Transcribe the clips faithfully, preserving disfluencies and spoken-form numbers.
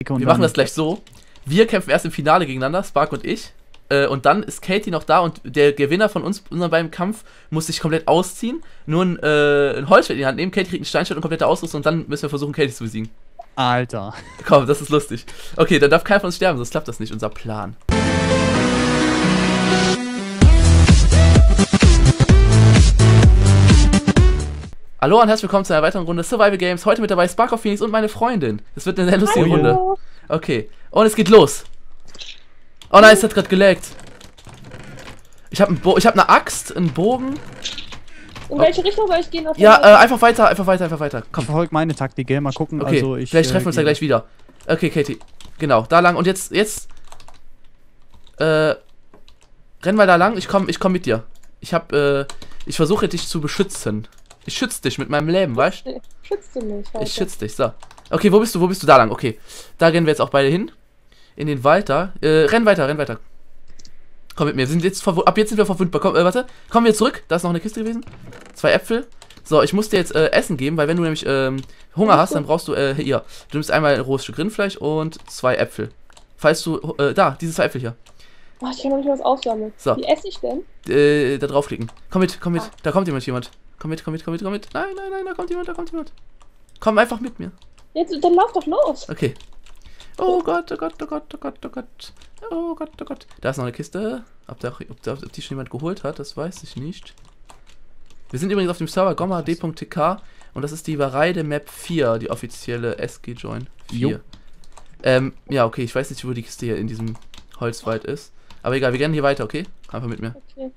Wir machen das gleich so. Wir kämpfen erst im Finale gegeneinander, Spark und ich. Äh, und dann ist Katie noch da und der Gewinner von uns, unseren beiden Kampf, muss sich komplett ausziehen. Nur ein, äh, ein Holzschwert in die Hand nehmen. Katie kriegt einen Steinschwert und komplette Ausrüstung und dann müssen wir versuchen, Katie zu besiegen. Alter. Komm, das ist lustig. Okay, dann darf keiner von uns sterben, sonst klappt das nicht, unser Plan. Hallo und herzlich willkommen zu einer weiteren Runde Survival Games. Heute mit dabei Spark of Phoenix und meine Freundin. Es wird eine sehr lustige Hallo. Runde. Okay, und es geht los. Oh nein, es hat gerade gelaggt. Ich habe ein ich hab eine Axt, einen Bogen. In welche Richtung soll ich gehen? Auf Ja, äh, einfach weiter, einfach weiter, einfach weiter. Komm. Ich verfolge meine Taktik, gell? Mal gucken. Okay, also ich, vielleicht äh, treffen wir uns ja gleich wieder. Okay, Katie. Genau, da lang. Und jetzt, jetzt. Äh. Renn mal da lang. Ich komm, ich komm mit dir. Ich hab, äh. Ich versuche dich zu beschützen. Ich schütze dich mit meinem Leben, weißt du? Schützt du mich heute? Ich schütze dich, so. Okay, wo bist du? Wo bist du? Da lang, okay. Da rennen wir jetzt auch beide hin. In den Wald da. Äh, renn weiter, renn weiter. Komm mit mir. Wir sind jetzt ab jetzt sind wir verwundbar. Komm, äh, warte. Kommen wir zurück. Da ist noch eine Kiste gewesen. Zwei Äpfel. So, ich muss dir jetzt äh, Essen geben, weil wenn du nämlich ähm, Hunger hast, dann brauchst du, äh, hier. Du nimmst einmal ein rohes Stück Rindfleisch und zwei Äpfel. Falls du, äh, da, diese zwei Äpfel hier. Oh, ich kann noch nicht was aussammeln. So. Wie esse ich denn? Äh, da draufklicken. Komm mit, komm mit. Ah. Da kommt jemand, jemand. Komm mit, komm mit, komm mit, komm mit. Nein, nein, nein, da kommt jemand, da kommt jemand. Komm einfach mit mir. Jetzt, dann lauf doch los. Okay. Oh Gott, oh Gott, oh Gott, oh Gott, oh Gott. Oh Gott, oh Gott. Da ist noch eine Kiste. Ob, da, ob, da, ob die schon jemand geholt hat, das weiß ich nicht. Wir sind übrigens auf dem Server gomma d punkt t k und das ist die Wareide Map vier, die offizielle S G Join vier. Ähm, ja, okay, ich weiß nicht, wo die Kiste hier in diesem Holzwald ist. Aber egal, wir rennen hier weiter, okay? Komm einfach mit mir. Okay.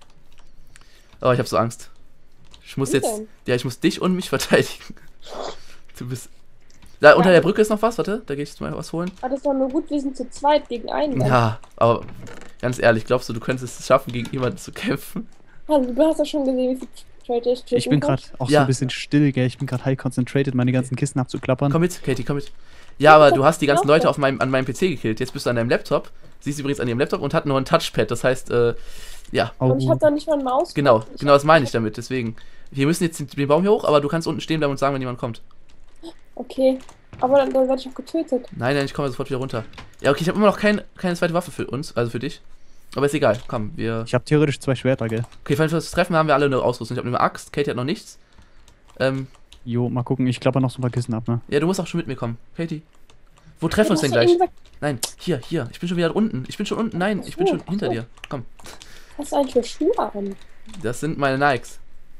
Oh, ich hab so Angst. Ich muss Wie jetzt. denn? Ja, ich muss dich und mich verteidigen. Du bist. Da unter der Brücke ist noch was, warte, da gehe ich jetzt mal was holen. Ah, das ist doch nur gut, wir sind zu zweit gegen einen. Mann. Ja, aber ganz ehrlich, glaubst du, du könntest es schaffen, gegen jemanden zu kämpfen? Also, du hast ja schon gesehen, wie viel Trade ich Ich bin gerade auch Ja. so ein bisschen still, gell? Ich bin gerade high concentrated, meine ganzen Kisten abzuklappern. Komm mit, Katie, komm mit. Ja, aber du hast die ganzen Leute auf meinem, an meinem P C gekillt. Jetzt bist du an deinem Laptop. Sie ist übrigens an ihrem Laptop und hat nur ein Touchpad. Das heißt, äh, ja. Oh, Und ich hab da nicht mal eine Maus. Genau, Ich genau hab- das meine ich damit. Deswegen, wir müssen jetzt den, den Baum hier hoch, aber du kannst unten stehen bleiben und sagen, wenn jemand kommt. Okay. Aber dann, dann werde ich auch getötet. Nein, nein, ich komme sofort wieder runter. Ja, okay, ich habe immer noch kein, keine zweite Waffe für uns, also für dich. Aber ist egal, komm, wir... Ich habe theoretisch zwei Schwerter, gell? Okay, falls wir das treffen, haben wir alle eine Ausrüstung. Ich habe eine Axt, Katie hat noch nichts. Ähm, Jo, mal gucken, ich klapper noch so ein paar Kisten ab, ne? ja, du musst auch schon mit mir kommen. Katie. Wo treffen wir uns Du denn hast gleich? doch eben Nein, hier, hier. Ich bin schon wieder unten. Ich bin schon unten. Nein, ich bin schon Ach hinter so. dir. Komm. gesagt, Was hast du eigentlich für Schuhe an? Das sind meine Nikes.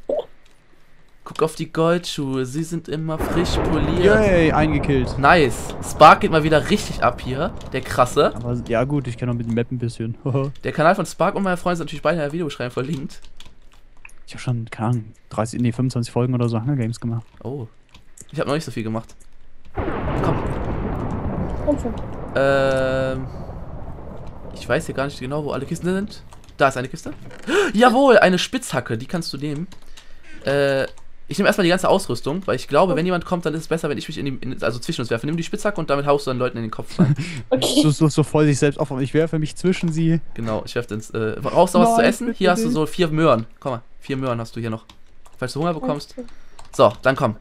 Guck auf die Goldschuhe. Sie sind immer frisch poliert. Yay, eingekillt. Nice. Spark geht mal wieder richtig ab hier. Der krasse. Aber ja gut, ich kenne auch mit dem Map ein bisschen. Der Kanal von Spark und meiner Freundin sind natürlich beide in der Videobeschreibung verlinkt. Ich habe schon, keine Ahnung, dreißig, nee, fünfundzwanzig Folgen oder so Hunger Games gemacht. Oh. Ich habe noch nicht so viel gemacht. Komm. Komm schon. Ähm. Ich weiß hier gar nicht genau, wo alle Kisten sind. Da ist eine Kiste. Jawohl, eine Spitzhacke. Die kannst du nehmen. Äh. Ich nehme erstmal die ganze Ausrüstung, weil ich glaube, wenn jemand kommt, dann ist es besser, wenn ich mich in die, in, also zwischen uns werfe. Nimm die Spitzhacke und damit haust du dann Leuten in den Kopf rein. Okay. So, so, so voll sich selbst auf. Ich werfe mich zwischen sie. Genau, ich werfe ins. Äh, brauchst du noch was zu Nein, essen? bitte Hier hast du nicht. so vier Möhren. Komm mal, vier Möhren hast du hier noch. Falls du Hunger bekommst. So, dann komm.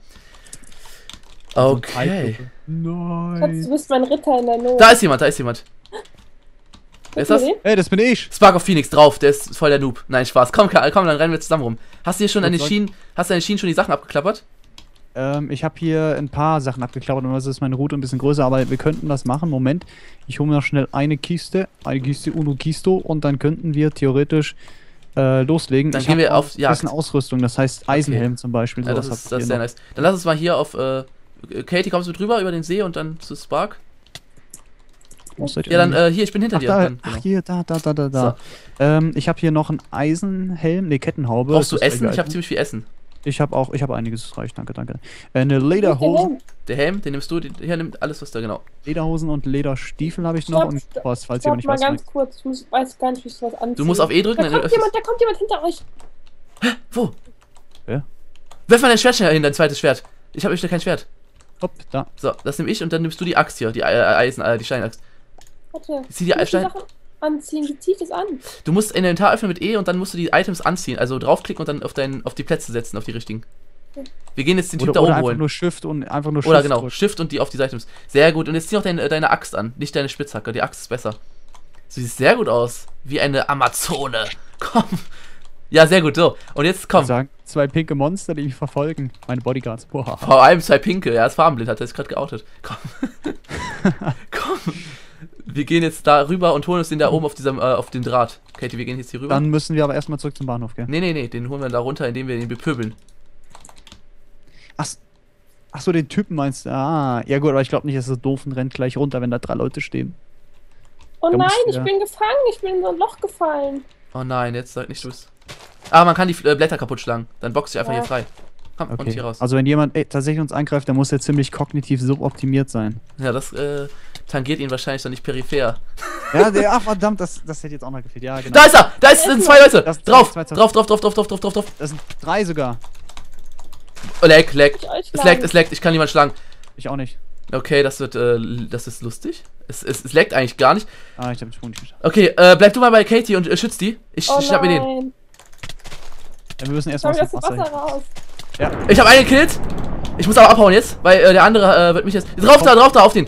Okay. Schatz, Nein. du bist mein Ritter in der Not. Da ist jemand, da ist jemand. Wer ist das? Hey, das bin ich. Spark of Phoenix drauf, der ist voll der Noob. Nein, Spaß. Komm, Karl, komm, dann rennen wir zusammen rum. Hast du hier schon an den Soll- Schienen, hast du an den Schienen schon die Sachen abgeklappert? Ähm, ich habe hier ein paar Sachen abgeklappert und das ist meine Route ein bisschen größer, aber wir könnten das machen. Moment, ich hole mir noch schnell eine Kiste, eine Kiste Uno Kisto und dann könnten wir theoretisch äh, loslegen. Dann ich gehen hab wir auch auf ein Jagd. bisschen Ausrüstung, das heißt Eisenhelm zum Beispiel. Ja, das sowas ist, hab das ich ist hier sehr noch. nice. Dann lass uns mal hier auf, äh, Katie, kommst du mit rüber über den See und dann zu Spark? Wo seid ihr Ja, dann, denn? äh, hier, ich bin hinter Ach, dir. da, Dann, ach genau. hier, da, da, da, da, da. Ähm, ich habe hier noch einen Eisenhelm, ne, Kettenhaube. Brauchst du Das ist Essen? Ich egal. habe ziemlich viel Essen. Ich habe auch, ich habe einiges, das reicht, danke, danke. Äh, eine Lederhose, Der Helm, den nimmst du, den, hier nimmt alles, was da, genau. Lederhosen und Lederstiefel habe ich noch Stopp, und stopp, was, falls Stopp jemand nicht mal weiß. ganz kurz. Ich muss, weiß gar nicht, wie ich was anziehe. Du musst auf E drücken, Da dann kommt jemand, da kommt jemand hinter euch. Wo? Wer? Werf mal dein Schwert schnell hin, dein zweites Schwert. Ich habe euch kein Schwert. Hopp, da. So, das nehme ich und dann nimmst du die Axt hier, die äh, Eisen, äh, die Steinaxt. Warte. Zieh die ich muss Stein- Sachen anziehen. Wie zieh ich das an? Du musst Inventar öffnen mit E und dann musst du die Items anziehen, also draufklicken und dann auf deinen, auf die Plätze setzen, auf die richtigen. Wir gehen jetzt den Typ Oder, da oder oben einfach holen. nur Shift und einfach nur Shift Oder genau, drücken. Shift und die auf die Seite nimmst. Sehr gut. Und jetzt zieh noch deine, deine Axt an, nicht deine Spitzhacke. Die Axt ist besser. Du siehst sehr gut aus. Wie eine Amazone. Komm. Ja, sehr gut. So. Und jetzt komm. Ich sagen, zwei pinke Monster, die mich verfolgen. Meine Bodyguards. Boah. Vor allem zwei Pinke. Er ist farbenblind, hat er sich gerade geoutet. Komm. Komm. Wir gehen jetzt da rüber und holen uns den da oben auf diesem, äh, auf dem Draht. Katie, wir gehen jetzt hier rüber. Dann müssen wir aber erstmal zurück zum Bahnhof, gell? Nee, nee, nee, den holen wir da runter, indem wir ihn bepöbeln. Ach, ach so, den Typen meinst du? Ah, ja gut, aber ich glaube nicht, dass er doof und rennt gleich runter, wenn da drei Leute stehen. Oh Da nein, musst du ich ja- bin gefangen. Ich bin in so ein Loch gefallen. Oh nein, jetzt sag nicht du es. Ah, man kann die äh, Blätter kaputt schlagen. Dann boxt dich einfach Ja. hier frei. Komm, und Okay. hier raus. Also wenn jemand ey, tatsächlich uns angreift, dann muss er ziemlich kognitiv suboptimiert sein. Ja, das äh, tangiert ihn wahrscheinlich doch nicht peripher. Ja, der, ach verdammt, das, das hätte jetzt auch noch gefehlt. Ja, genau. Da ist er! Da ist, sind zwei Leute! Das- Drauf! zwei- zwei- Drauf, drauf, drauf, drauf, drauf, drauf, drauf, drauf. Das sind drei sogar. Oh, leck, leck. Ich euch Es schlagen. leckt, es leckt. Ich kann niemand schlagen. Ich auch nicht. Okay, das wird, äh, das ist lustig. Es, es, es leckt eigentlich gar nicht. Ah, ich habe den Sprung nicht geschafft. Okay, äh, bleib du mal bei Katie und äh, schütz die. Ich, Oh ich schnapp mir den. nein. Ja, wir müssen Komm erstmal wieder aus dem zum Wasser. Wasser raus. Ja. Ich habe einen gekillt. Ich muss aber abhauen jetzt, weil äh, der andere äh, wird mich jetzt. Drauf da, drauf da, auf den.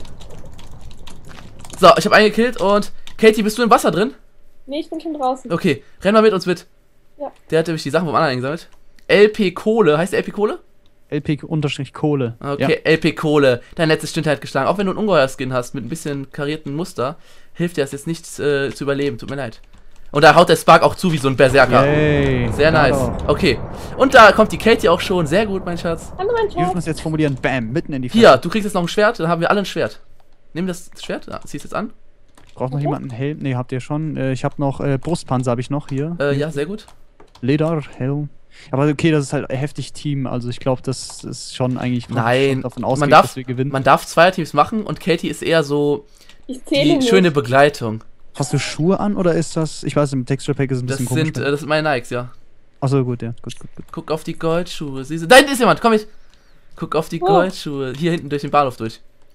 So, ich habe einen gekillt und. Katie, bist du im Wasser drin? Nee, ich bin schon draußen. Okay, renn mal mit uns mit. Ja. Der hat nämlich die Sachen vom anderen eingesammelt. L P Kohle, heißt der L P Kohle? L P unterstrich Kohle. Okay, L P Kohle. Dein letztes Stündchen hat geschlagen. Auch wenn du einen Ungeheuer-Skin hast mit ein bisschen karierten Muster, hilft dir das jetzt nicht äh, zu überleben. Tut mir leid. Und da haut der Spark auch zu wie so ein Berserker. Yay. Sehr Ja, nice. doch. Okay. Und da kommt die Katie auch schon. Sehr gut, mein Schatz. Hallo, mein Wir dürfen Schatz. das jetzt formulieren. Bam, mitten in die Hier, du kriegst jetzt noch ein Schwert. Dann haben wir alle ein Schwert. Nimm das Schwert. Ja, zieh's jetzt an. Braucht noch Okay. jemand einen Helm? Ne, habt ihr schon. Äh, ich habe noch äh, Brustpanzer habe ich noch hier. Äh, ja, sehr gut. Leder, Helm. Aber okay, das ist halt heftig Team. Also ich glaube, das ist schon eigentlich Nein, schon davon man ausgeht, darf, dass wir gewinnen. man darf Zweierteams machen und Katie ist eher so Ich zähle die nicht. schöne Begleitung. Hast du Schuhe an oder ist das? Ich weiß, im Texture Pack ist es ein Das bisschen komisch. sind, äh, das sind meine Nikes, ja. Achso, gut, ja. Gut, gut, gut. Guck auf die Goldschuhe. Sie sind, da hinten ist jemand, komm mit. Guck auf die Wo? Goldschuhe. Hier hinten durch den Bahnhof durch.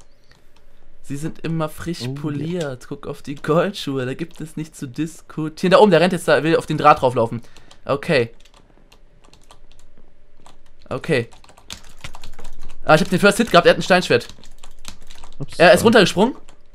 Sie sind immer frisch Oh, poliert. Guck auf die Goldschuhe. Da gibt es nichts zu diskutieren. Da oben, der rennt jetzt da, will auf den Draht drauflaufen. Okay. Okay. Ah, ich hab den First Hit gehabt, er hat ein Steinschwert. Ups, Er ist sorry. runtergesprungen.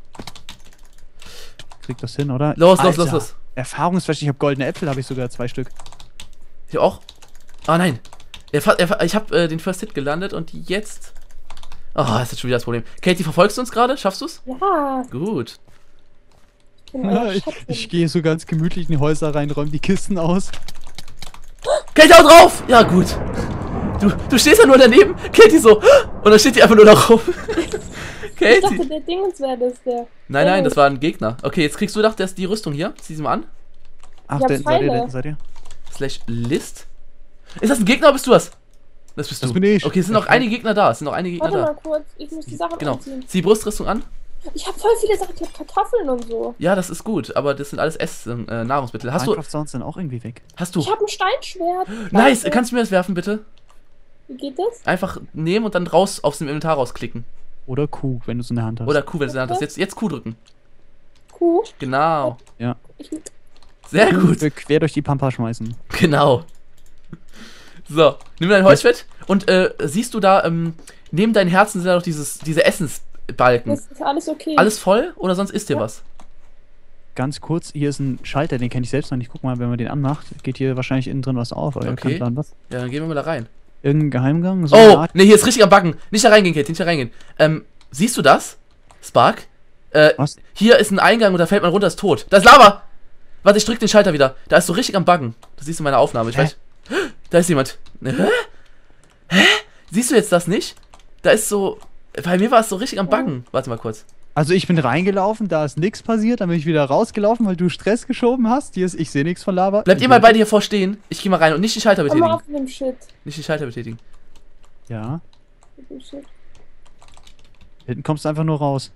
Kriegt das hin, oder? Los, los, Alter. los, los. Erfahrungswert, ich habe goldene Äpfel, habe ich sogar zwei Stück. Ich auch. Ah, nein. Er, fa- er, fa- ich habe äh, den First Hit gelandet und jetzt. Oh, das ist schon wieder das Problem. Katie, verfolgst du uns gerade? Schaffst du's? Ja, Gut. ich bin euer ich, Schatten. ich gehe so ganz gemütlich in die Häuser rein, räume die Kisten aus. Katie, hau drauf! Ja, gut. Du, du stehst ja nur daneben. Katie so. Und dann steht die einfach nur da rum. Ich Katie. dachte, der Dingenswert ist der. Nein, nein, das war ein Gegner. Okay, jetzt kriegst du doch das, die Rüstung hier. Zieh sie mal an. Ach, Ich hab da, seid ihr, Pfeile. da seid ihr? Slash List. Ist das ein Gegner oder bist du das? Das bist du. Das bin ich. Okay, es sind noch einige Gegner da. Es sind noch einige Gegner Warte da. mal kurz, ich muss die Sachen Genau. anziehen. Zieh Brustrüstung an. Ich habe voll viele Sachen, ich hab Kartoffeln und so. Ja, das ist gut, aber das sind alles Ess äh, Nahrungsmittel. Hast du. Minecraft Sounds sind auch irgendwie weg. Hast du. Ich habe ein Steinschwert. Nice, Warte, kannst du mir das werfen, bitte? Wie geht das? Einfach nehmen und dann raus aus dem Inventar rausklicken. Oder Kuh, wenn du es in der Hand hast. Oder Q, wenn du es in der Hand hast. Jetzt, jetzt Q drücken. Kuh. Genau. Ja. Ich, Sehr gut. Wir quer durch die Pampa schmeißen. Genau. So, nimm dein Holzfett und äh, siehst du da, ähm, neben deinen Herzen sind da noch dieses, diese Essensbalken. das ist alles okay. Alles voll oder sonst isst dir Ja. was? Ganz kurz, hier ist ein Schalter, den kenne ich selbst noch nicht. Guck mal, wenn man den anmacht, geht hier wahrscheinlich innen drin was auf. Aber Okay. kann dann was? Ja, dann gehen wir mal da rein. Irgendein Geheimgang? So eine Oh, Art- ne, hier ist richtig am Backen. Nicht da reingehen, Kate, nicht da reingehen. Ähm, siehst du das? Spark? Äh, Was? hier ist ein Eingang und da fällt man runter, ist tot. Da ist Lava! Warte, ich drück den Schalter wieder. Da ist so richtig am Baggen. Das siehst du in meiner Aufnahme. Ich Hä? weiß. Da ist jemand. Ne, Hä? Hä? Siehst du jetzt das nicht? Da ist so. Bei mir war es so richtig am Baggen. Warte mal kurz. Also ich bin reingelaufen, da ist nichts passiert, dann bin ich wieder rausgelaufen, weil du Stress geschoben hast. Hier ist, ich sehe nichts von Lava. Bleibt ihr mal beide hier vorstehen. Ich gehe mal rein und nicht die Schalter Komm mal betätigen. auf dem Shit. Nicht die Schalter betätigen. Ja, Auf dem Shit. hinten kommst du einfach nur raus.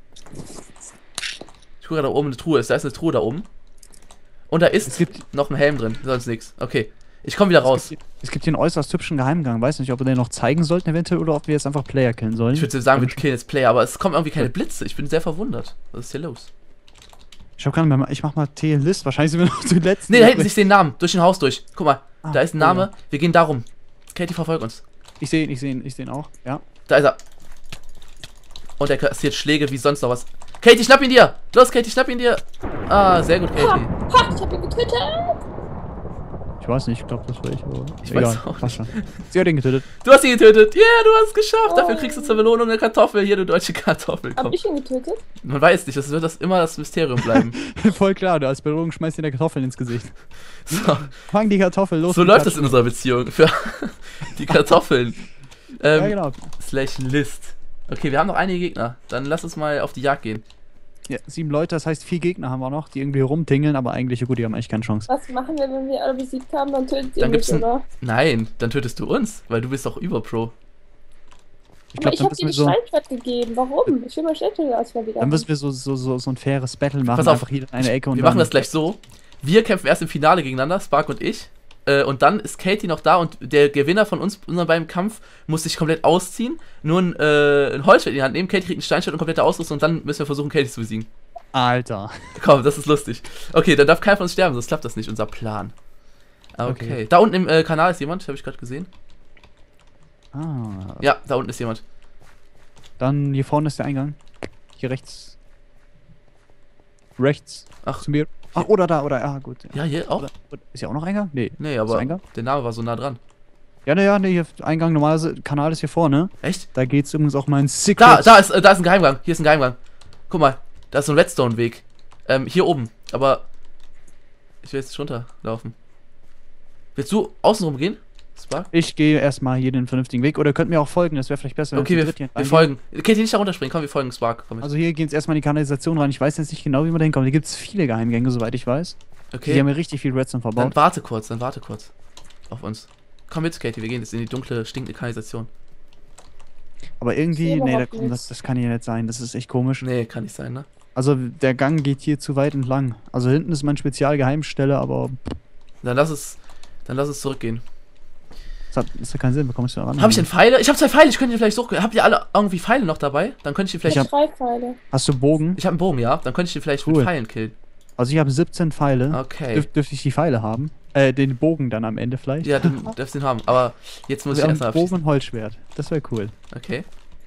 Ich gucke gerade da oben eine Truhe ist. Da ist eine Truhe da oben. Und da ist Es gibt, noch ein Helm drin. Sonst nichts. Okay. Ich komme wieder raus. es gibt, es gibt hier einen äußerst hübschen Geheimgang. Weiß nicht, ob wir den noch zeigen sollten eventuell oder ob wir jetzt einfach Player killen sollen. Ich würde sagen, wir killen jetzt Player, aber es kommen irgendwie keine Blitze. Ich bin sehr verwundert. Was ist hier los? Ich hab gar nicht mehr, ich mach mal T-List, wahrscheinlich sind wir noch zuletzt. Ne, da hinten, ich sehe den Namen. Durch den Haus durch. Guck mal, Ah, da ist ein oh Name. ja. Wir gehen darum. Katie, verfolg uns. Ich sehe ihn, ich sehe ihn, ich sehe ihn auch. Ja. Da ist er. Und er kassiert Schläge wie sonst noch was. Katie, schnapp ihn dir! Los, Katie, schnapp ihn dir! Ah, sehr gut, Katie. Ha, ich hab ihn getötet! Ich weiß nicht, ich glaube, das war ich. Aber Ich egal, weiß auch passt schon. Sie hat ihn getötet. Du hast ihn getötet! Yeah, du hast es geschafft! Oh. Dafür kriegst du zur Belohnung eine Kartoffel. Hier, du deutsche Kartoffel. Hab Komm. ich ihn getötet? Man weiß nicht, das wird das immer das Mysterium bleiben. Voll klar, du als Belohnung schmeißt dir eine Kartoffel ins Gesicht. So, Fang die Kartoffel los. so die läuft es Kartoffel. in unserer Beziehung. Für die Kartoffeln. Ähm, Ja, genau. Slash List. Okay, wir haben noch einige Gegner. Dann lass uns mal auf die Jagd gehen. Ja, sieben Leute, das heißt vier Gegner haben wir noch, die irgendwie rumtingeln, aber eigentlich, gut, die haben eigentlich keine Chance. Was machen wir, wenn wir alle besiegt haben? Dann tötet ihr Dann mich, gibt's ein, oder? Nein, dann tötest du uns, weil du bist doch Überpro. Ich Aber glaube, ich dann hab müssen dir wir die so, Steinschwert gegeben. Warum? Ich will mal schlechter als wir wieder. dann müssen wir so, so, so, so ein faires Battle machen, Pass auf, einfach hier in eine Ecke und Wir dann, machen das gleich so. Wir kämpfen erst im Finale gegeneinander, Spark und ich. Äh, und dann ist Katie noch da und der Gewinner von uns, unseren beiden Kampf, muss sich komplett ausziehen. Nur ein, äh, ein Holzschwert in die Hand nehmen. Katie kriegt ein Steinschwert und komplette Ausrüstung und dann müssen wir versuchen, Katie zu besiegen. Alter. Komm, das ist lustig. Okay, dann darf keiner von uns sterben, sonst klappt das nicht, unser Plan. Okay. Okay. Da unten im äh, Kanal ist jemand, habe ich gerade gesehen. Ah, Ja, da unten ist jemand. dann hier vorne ist der Eingang. Hier rechts. Rechts. Ach. Zu mir. Ach, oder da, oder, ah, gut. Ja, hier auch? Oder, ist ja auch noch Eingang? Nee. Nee, Ist aber Eingang? der Name war so nah dran. Ja, ne, ja, ne, hier Eingang, normalerweise, Kanal ist hier vorne. Echt? Da geht's übrigens auch mal in Secret. Da, da ist, äh, da ist ein Geheimgang. Hier ist ein Geheimgang. Guck mal, da ist so ein Redstone-Weg. Ähm, hier oben. Aber ich will jetzt nicht runterlaufen. Willst du außenrum gehen, Spark? Ich gehe erstmal hier den vernünftigen Weg. Oder könnt mir auch folgen, das wäre vielleicht besser. wenn Okay, zu wir, dritt hier wir reingehen. folgen. Katie, nicht da runterspringen. Komm, wir folgen Spark. Komm mit. Also hier geht's erstmal in die Kanalisation rein. Ich weiß jetzt nicht genau, wie man da hinkommt. Hier gibt's viele Geheimgänge, soweit ich weiß. Okay, Die haben hier richtig viel Redstone dann verbaut. warte kurz, dann warte kurz. Auf uns. Komm mit, Katie, wir gehen jetzt in die dunkle, stinkende Kanalisation. Aber Ich irgendwie, sehe nee, da, überhaupt komm, das, nichts. das kann hier nicht sein. Das ist echt komisch. Nee, kann nicht sein, ne? Also der Gang geht hier zu weit entlang. Also hinten ist meine Spezialgeheimstelle, aber Dann lass es, dann lass es zurückgehen. das hat, das hat keinen Sinn. Wie kommst du da ran? Habe ich denn Pfeile? Ich habe zwei Pfeile, ich könnte die vielleicht suchen. Habt ihr alle irgendwie Pfeile noch dabei? Dann könnte ich die Ich vielleicht... hab drei Pfeile. Hast du Bogen? Ich habe einen Bogen, ja? Dann könnte ich die vielleicht Cool. mit Pfeilen killen. Also ich habe siebzehn Pfeile. Okay. Dürf, dürfte ich die Pfeile haben? Äh, den Bogen dann am Ende vielleicht? Ja, du darfst den haben. Aber jetzt muss Also ich erst mal Bogen abschießen. und Holzschwert. Das wäre cool. Okay.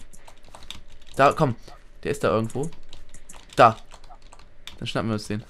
Da, komm. Der ist da irgendwo. Da. Dann schnappen wir uns den.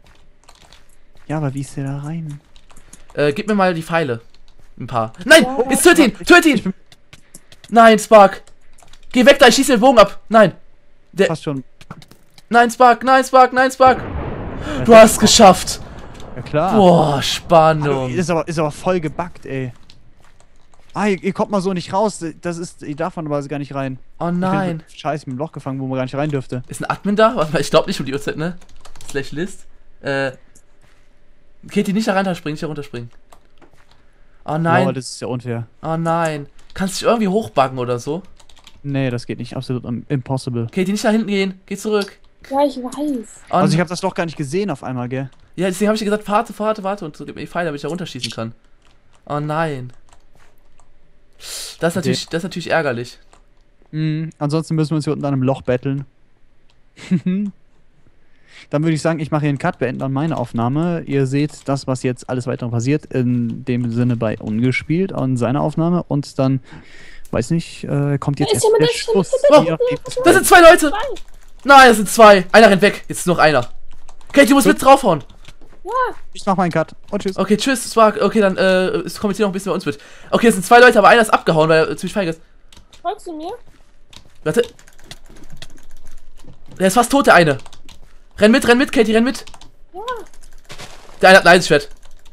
Ja, aber wie ist der da rein? Äh, gib mir mal die Pfeile. Ein paar. Nein! Ja. Jetzt töt ihn! Ich- Töt ihn! Nein, Spark! Geh weg da, ich schieße den Bogen ab! Nein! Der, Fast schon. nein, Spark! Nein, Spark! Nein, Spark! Du hast es geschafft! Ja klar. Boah, Hallo, Spannung! ist, aber, ist aber voll gebackt, ey. Ah, ihr, ihr kommt mal so nicht raus. Das ist, ihr darf man aber gar nicht rein. Oh Ich nein! bin so scheiße mit dem Loch gefangen, wo man gar nicht rein dürfte. Ist ein Admin da? Warte mal, ich glaube nicht um die Uhrzeit, ne? Slash List. Äh. Katie, nicht da runterspringen, nicht da runterspringen. Oh nein. Wow, das ist ja unfair. Oh nein. Kannst du dich irgendwie hochbuggen oder so? Nee, das geht nicht. Absolut im- impossible. Katie, nicht da hinten gehen. Geh zurück. Ja, ich weiß. Oh, Also ich habe das Loch gar nicht gesehen auf einmal, gell? ja, deswegen habe ich dir gesagt, warte, warte, warte und so gib mir die Pfeile, damit ich da runterschießen kann. Oh nein. Das ist natürlich, das ist natürlich ärgerlich. Mhm. Ansonsten müssen wir uns hier unten an einem Loch betteln. Dann würde ich sagen, ich mache hier einen Cut, beende dann meine Aufnahme. Ihr seht das, was jetzt alles weitere passiert, in dem Sinne bei Ungespielt an seiner Aufnahme. Und dann, weiß nicht, äh, kommt jetzt Da ist erst jemand, der da ist Schluss. jemand, Je nachdem, was- Das sind zwei Leute! Nein, das sind zwei. Einer rennt weg. Jetzt ist noch einer. Katie, du musst mit draufhauen. Ich mach meinen Cut. Und tschüss. Okay, tschüss, Spark. Okay, dann äh, es kommt jetzt hier noch ein bisschen bei uns mit. Okay, es sind zwei Leute, aber einer ist abgehauen, weil er ziemlich feige ist. Folgst du mir? Warte. Der ist fast tot, der eine. Renn mit, renn mit, Katie, renn mit. Ja. Der eine hat ein Eisenschwert.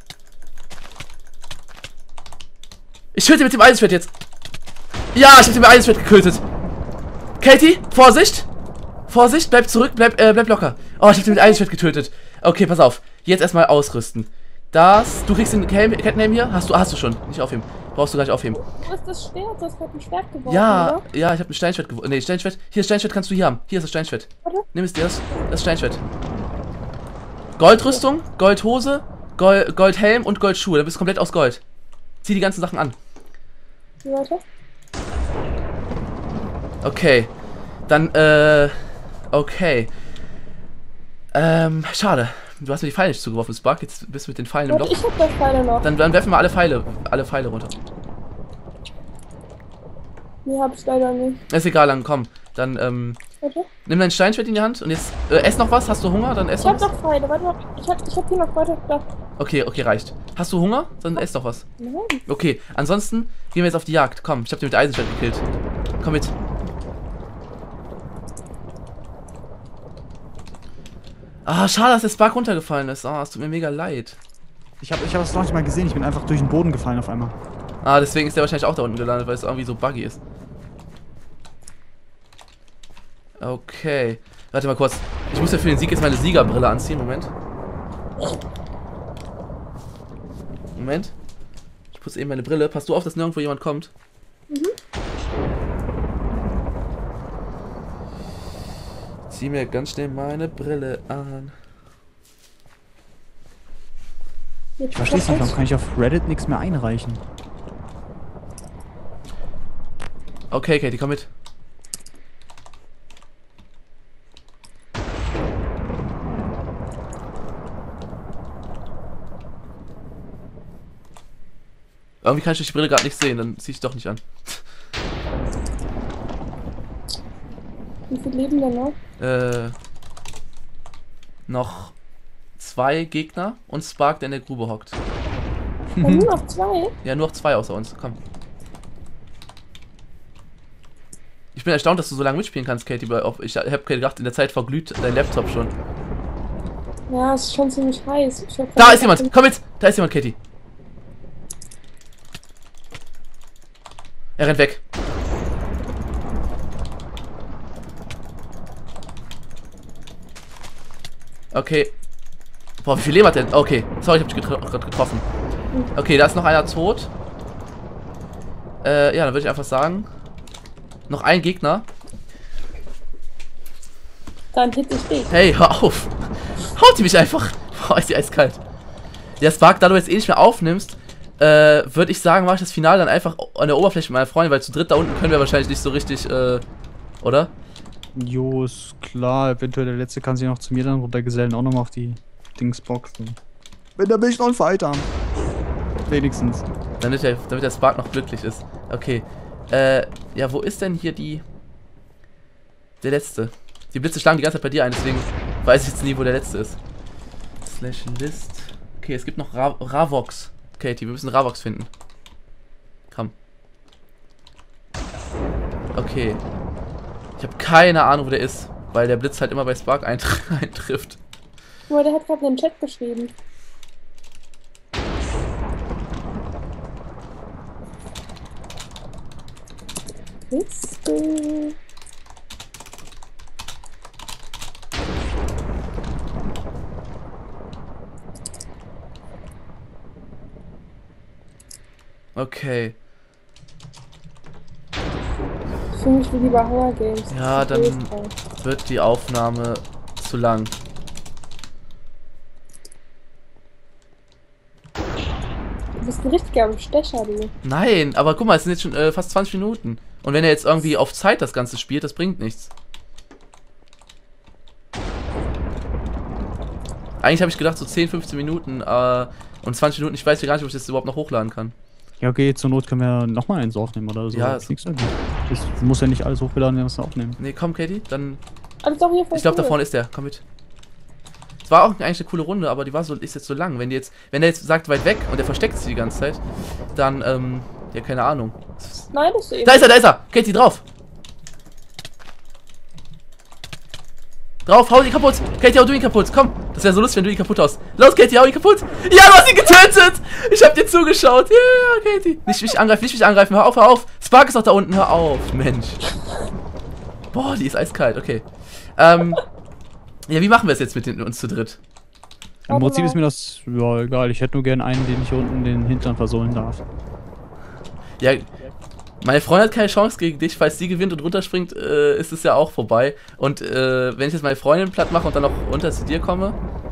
Ich töte mit dem Eisenschwert jetzt. Ja, ich hab den mit dem Eisenschwert getötet. Katie, Vorsicht. Vorsicht, bleib zurück, bleib, äh, bleib locker. Oh, ich hab den mit dem Eisenschwert getötet. Okay, pass auf. Jetzt erstmal ausrüsten. Das, du kriegst den Helm, Kettenhelm hier. Hast du, hast du schon. Nicht aufheben. Brauchst du gleich aufheben. Wo ist das Schwert? Du hast gerade ein Schwert geworfen, Ja, oder? ja, ich habe ein Steinschwert gewonnen. Nee, Steinschwert. Hier, das Steinschwert kannst du hier haben. Hier ist das Steinschwert. Warte. Nimm es dir, das, das Steinschwert. Goldrüstung, Goldhose, Gold, Goldhelm und Goldschuhe. Da bist du komplett aus Gold. Zieh die ganzen Sachen an. Die Leute? Okay. Dann, äh. Okay. Ähm, schade. Du hast mir die Pfeile nicht zugeworfen, Spark. Jetzt bist du mit den Pfeilen im Warte, Loch. ich hab das Pfeile noch. Dann, dann werfen wir alle Pfeile, alle Pfeile runter. Nee, hab ich leider nicht. Ist egal, dann komm. Dann, ähm, Warte. nimm dein Steinschwert in die Hand und jetzt, äh, ess noch was. Hast du Hunger? Dann ess Ich noch hab was. noch Pfeile, warte mal. Ich hab, ich hab hier noch weiter da. Okay, okay, reicht. Hast du Hunger? Dann ess doch was. Nein. Okay, ansonsten gehen wir jetzt auf die Jagd. Komm, ich hab den mit Eisenschwert gekillt. Komm mit. Ah, schade, dass der Spark runtergefallen ist. Ah, es tut mir mega leid. Ich habe ich hab das noch nicht mal gesehen, ich bin einfach durch den Boden gefallen auf einmal. Ah, deswegen ist der wahrscheinlich auch da unten gelandet, weil es irgendwie so buggy ist. Okay. Warte mal kurz. Ich muss ja für den Sieg jetzt meine Siegerbrille anziehen. Moment. Moment. Ich putze eben meine Brille. Pass du auf, dass nirgendwo jemand kommt. Mhm. Zieh mir ganz schnell meine Brille an. Jetzt Ich verstehe es nicht, warum kann ich auf Reddit nichts mehr einreichen? Okay, Katie, komm mit. Irgendwie kann ich durch die Brille gerade nicht sehen, dann zieh ich doch nicht an. Wie viel leben denn noch? Äh, noch zwei Gegner und Spark, der in der Grube hockt. Oh, nur noch zwei? Ja, nur noch zwei außer uns. Komm. Ich bin erstaunt, dass du so lange mitspielen kannst, Katie. Weil auch, ich habe gedacht, in der Zeit verglüht dein Laptop schon. Ja, es ist schon ziemlich heiß. Ich hab Da ist jemand! Komm mit! Da ist jemand, Katie. Er rennt weg. Okay. Boah, wie viel Leben hat der? Okay, sorry, ich hab dich getro gerade getroffen. Okay, da ist noch einer tot. Äh, ja, dann würde ich einfach sagen, noch ein Gegner. Dann hätte ich dich. Hey, hör auf. Haut die mich einfach. Boah, ist die eiskalt. Der Spark, da du jetzt eh nicht mehr aufnimmst, äh, würde ich sagen, mache ich das Finale dann einfach an der Oberfläche mit meiner Freundin, weil zu dritt da unten können wir wahrscheinlich nicht so richtig, äh, oder? Jo, ist klar, eventuell der letzte kann sich noch zu mir dann runtergesellen, auch nochmal auf die Dingsboxen. Wenn der mich noch ein Fight haben. Wenigstens. Damit der, damit der Spark noch glücklich ist. Okay. Äh, ja, wo ist denn hier die... Der letzte? Die Blitze schlagen die ganze Zeit bei dir ein, deswegen weiß ich jetzt nie, wo der letzte ist. Slash List. Okay, es gibt noch Ra Ravox. Katie, wir müssen Ravox finden. Komm. Okay. Ich habe keine Ahnung, wo der ist, weil der Blitz halt immer bei Spark eintr eintrifft. Nur der hat gerade in den Chat geschrieben. Bist du? Okay. Ich fühle mich wie die bei Horror Games. Ja, Das ist dann böse. wird die Aufnahme zu lang. Du bist ein richtiger Bestecher, du. Nein, aber guck mal, es sind jetzt schon äh, fast zwanzig Minuten. Und wenn er jetzt irgendwie auf Zeit das Ganze spielt, das bringt nichts. Eigentlich habe ich gedacht, so zehn, fünfzehn Minuten äh, und zwanzig Minuten. Ich weiß ja gar nicht, ob ich das überhaupt noch hochladen kann. Ja, okay, zur Not können wir nochmal eins aufnehmen oder so. Ja, Das ist nichts dagegen. Das muss ja nicht alles hochladen, wenn wir es aufnehmen. Nee, komm, Katie, dann... Alles doch hier voll Ich glaube, da cool. vorne ist der. Komm mit. Es war auch eigentlich eine coole Runde, aber die war so, ist jetzt so lang. Wenn die jetzt, wenn der jetzt sagt weit weg und der versteckt sich die ganze Zeit, dann, ähm, ja, keine Ahnung. Nein, das ist eben. Da ist er, da ist er! Katie, drauf! Drauf, hau ihn kaputt! Katie, hau du ihn kaputt! Komm! Das wäre so lustig, wenn du ihn kaputt haust. Los, Katie, hau ihn kaputt! Ja, du hast ihn getötet! Ich hab dir zugeschaut! Ja, yeah, Katie! Nicht mich angreifen, nicht mich angreifen! Hör auf, hör auf! Spark ist doch da unten, hör auf! Mensch! Boah, die ist eiskalt, okay. Ähm, ja, wie machen wir es jetzt mit den, uns zu dritt? Im Warte Prinzip mal. ist mir das, ja, egal. Ich hätte nur gern einen, den ich hier unten den Hintern versohlen darf. Ja, meine Freundin hat keine Chance gegen dich. Falls sie gewinnt und runterspringt, äh, ist es ja auch vorbei. Und äh, wenn ich jetzt meine Freundin platt mache und dann noch runter zu dir komme,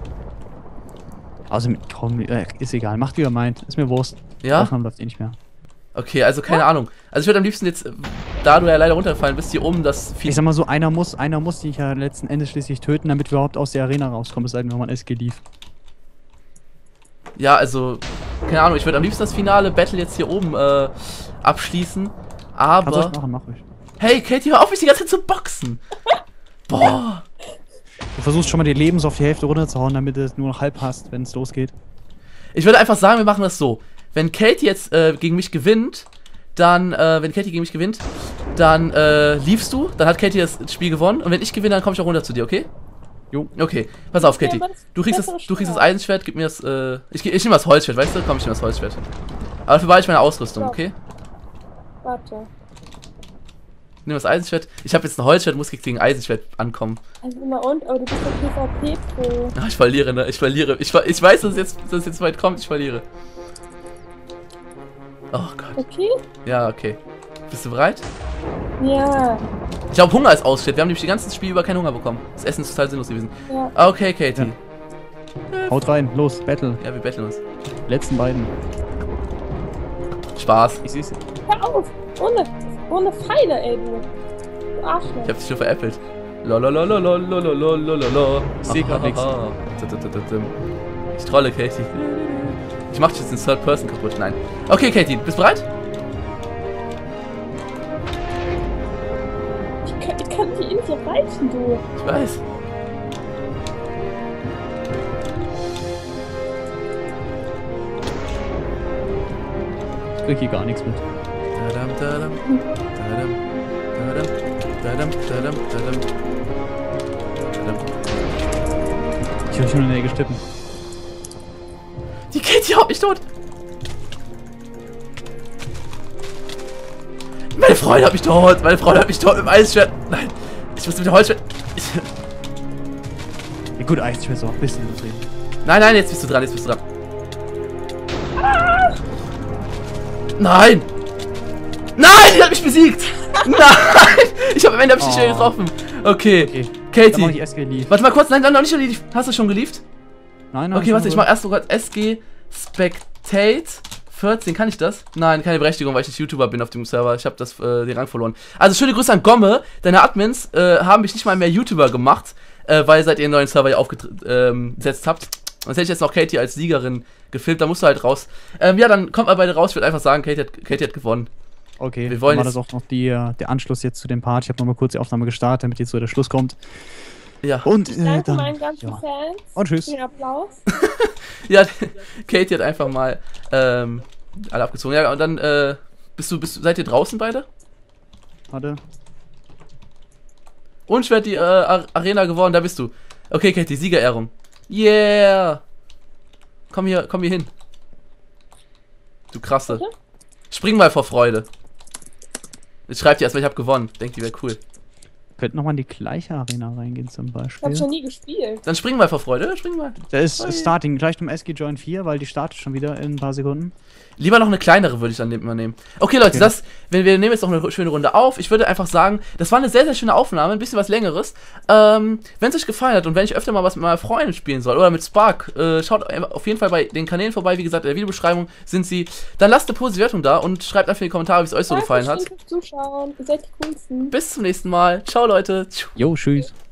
Also, komm, äh, ist egal. Macht wie ihr meint. Ist mir Wurst. ja? Aufnahme läuft eh nicht mehr. Okay, also keine Ahnung. Also ich würde am liebsten jetzt, äh, da du ja leider runtergefallen bist, hier oben das Ich Vieh. sag mal so, einer muss, einer muss dich ja letzten Endes schließlich töten, damit wir überhaupt aus der Arena rauskommen, es sei denn, wenn man S G lief. Ja, also, keine Ahnung, ich würde am liebsten das finale Battle jetzt hier oben äh, abschließen. Kannst du Aber. das machen, mach ich. Hey, Katie, hör auf, mich die ganze Zeit zu boxen. Boah. Du versuchst schon mal die Lebens auf die Hälfte runterzuhauen, damit du es nur noch halb hast, wenn es losgeht. Ich würde einfach sagen, wir machen das so. Wenn Katie jetzt äh, gegen mich gewinnt, dann, äh, wenn Katie gegen mich gewinnt, dann äh, liefst du, dann hat Katie das Spiel gewonnen. Und wenn ich gewinne, dann komme ich auch runter zu dir, okay? Jo. Okay, pass auf, Katie. aber das Du kriegst das, bessere du kriegst das Schwert. Eisenschwert, gib mir das, äh, ich, ich nehme das Holzschwert, weißt du? Komm, ich nehme das Holzschwert. Aber für beide ich meine Ausrüstung, Ja. okay? Warte. Ich nehme das Eisenschwert. Ich habe jetzt ein Holzschwert, muss gegen Eisenschwert ankommen. Also immer und, aber du bist der PvP-Pro. Ach, ich verliere, ne? Ich verliere. Ich, ver- ich weiß, dass es jetzt, dass es jetzt weit kommt, ich verliere. Oh Gott. Okay? Ja, okay. Bist du bereit? Ja. Ich glaube, Hunger ist aussteht. Wir haben nämlich die ganze Spiel über keinen Hunger bekommen. Das Essen ist total sinnlos gewesen. Ja. Okay, Katie. Haut rein, los, Battle. Ja, wir betteln uns. Letzten beiden. Spaß. Ich seh's. Hör auf! Ohne, ohne Pfeile, ey, du. Du Arschloch. Ich hab dich schon veräppelt. Lolololololololololololol. Ich seh grad nix. Ich trolle Katie. Ich mach dich jetzt in Third Person kaputt. Nein. Okay, Katie, bist du bereit? Ich kann, ich kann die nicht erreichen, du. Ich weiß. Ich krieg hier gar nichts mit. Tadam, tadam, tadam, tadam, tadam, tadam, tadam. Tadam. Ich hab schon in der Ecke stippen. Die Katie haut mich tot. Meine Freundin hat mich tot. Meine Freundin hat mich tot mit dem Eisschwert. Nein. Ich muss mit dem Holzschwert. Ich, Ja, gut, eigentlich wäre so ein bisschen übertrieben. nein, nein, jetzt bist du dran. Jetzt bist du dran. Nein! Nein, die hat mich besiegt! Nein! Ich habe am Ende hab ich dich Oh. wieder getroffen. Okay, Okay. Dann mach Katie. ich S G Leaf. Warte mal kurz, nein, nein, noch nicht geliefert. Hast du schon geliefert? Nein, nein. Okay, warte, ich mach erst sogar S G Spectate vierzehn. Kann ich das? Nein, keine Berechtigung, weil ich nicht YouTuber bin auf dem Server. Ich habe das äh, den Rang verloren. Also schöne Grüße an Gomme. Deine Admins äh, haben mich nicht mal mehr YouTuber gemacht, äh, weil seit ihr einen neuen Server hier aufgesetzt ähm, gesetzt habt. Sonst hätte ich jetzt noch Katie als Siegerin gefilmt, da musst du halt raus. Ähm, ja, dann kommt mal beide raus. Ich würde einfach sagen, Katie hat, Katie hat gewonnen. Okay, Wir wollen dann war jetzt- das auch noch die, äh, der Anschluss jetzt zu dem Part. Ich habe nochmal kurz die Aufnahme gestartet, damit jetzt so der Schluss kommt. Ja. Und äh, Danke dann. meinen ganzen ja. Fans. Und tschüss. für den Applaus. Ja, Katie hat einfach mal ähm, alle abgezogen. Ja, und dann äh, bist du, bist du, seid ihr draußen beide? Warte. Und ich werde die äh, Ar- Arena gewonnen, da bist du. Okay, Katie, Siegerehrung. Yeah! Komm hier, komm hier hin. Du krasse. Bitte? Spring mal vor Freude. Ich schreib dir erstmal, ich hab gewonnen. Denk, die wäre cool. Könnten nochmal in die gleiche Arena reingehen zum Ich hab Beispiel. schon nie gespielt. Dann spring mal vor Freude, spring mal. Da ist Ui. Starting gleich um S G Join vier, weil die startet schon wieder in ein paar Sekunden. Lieber noch eine kleinere würde ich dann immer nehmen. Okay, Leute, Okay. das, wir, wir nehmen jetzt noch eine schöne Runde auf. Ich würde einfach sagen, das war eine sehr, sehr schöne Aufnahme, ein bisschen was längeres. Ähm, wenn es euch gefallen hat und wenn ich öfter mal was mit meiner Freundin spielen soll oder mit Spark, äh, schaut auf jeden Fall bei den Kanälen vorbei. Wie gesagt, in der Videobeschreibung sind sie. Dann lasst eine positive Wertung da und schreibt einfach in die Kommentare, wie es euch so gefallen hat. Dankeschön fürs Zuschauen. Ihr seid die coolsten. Bis zum nächsten Mal. Ciao, Leute. Jo, tschüss.